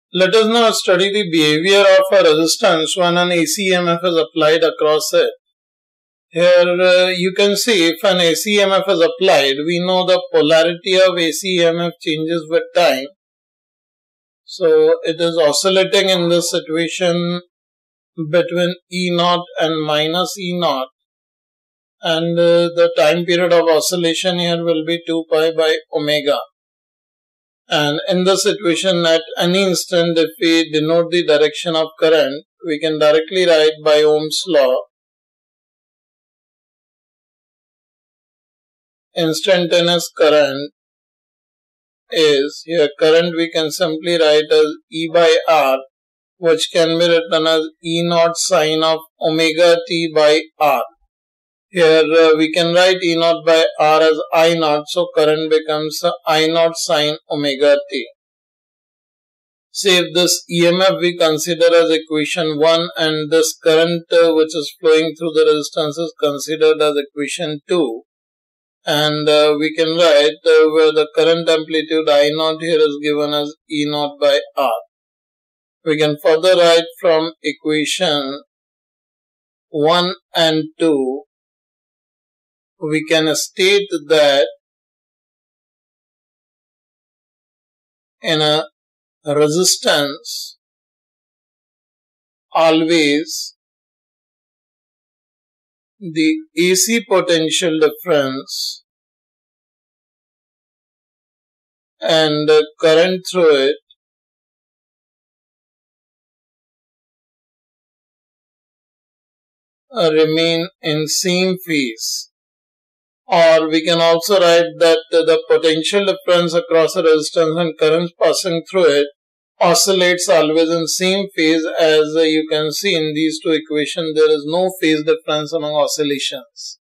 Let us now study the behavior of a resistance when an AC EMF is applied across it. Here you can see if an AC EMF is applied, we know the polarity of AC EMF changes with time. So it is oscillating in this situation between E0 and minus E0, and the time period of oscillation here will be 2 pi by omega. And in this situation, at any instant, if we denote the direction of current, we can directly write by Ohm's law. Instantaneous current is, here current we can simply write as E by R, which can be written as E0 sine of omega t by R. Here we can write E0 by R as I0, so current becomes I0 sine omega t. Say if this EMF we consider as equation 1 and this current which is flowing through the resistance is considered as equation 2. And we can write where the current amplitude I0 here is given as E0 by R. We can further write from equation 1 and 2. We can state that in a resistance, always the AC potential difference and the current through it remain in same phase. Or we can also write that the potential difference across a resistance and current passing through it oscillates always in same phase. As you can see in these two equations, there is no phase difference among oscillations.